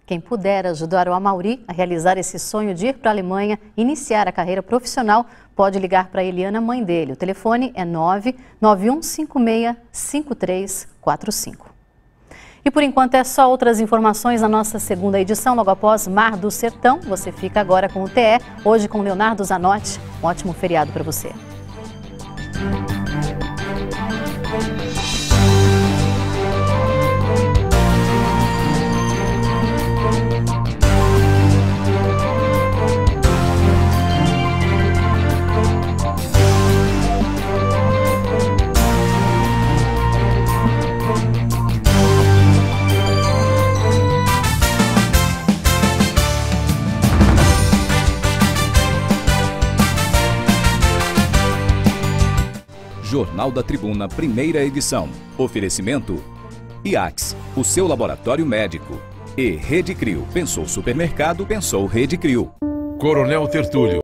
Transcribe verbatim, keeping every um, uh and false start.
Quem puder ajudar o Amauri a realizar esse sonho de ir para a Alemanha, iniciar a carreira profissional, pode ligar para a Eliana, mãe dele. O telefone é nove nove um cinco seis cinco três quatro cinco. E por enquanto é só. Outras informações na nossa segunda edição, logo após Mar do Sertão. Você fica agora com o T E, hoje com Leonardo Zanotti. Um ótimo feriado para você. Jornal da Tribuna, primeira edição. Oferecimento I A X, o seu laboratório médico. E Rede Crio. Pensou supermercado, pensou Rede Crio. Coronel Tertúlio.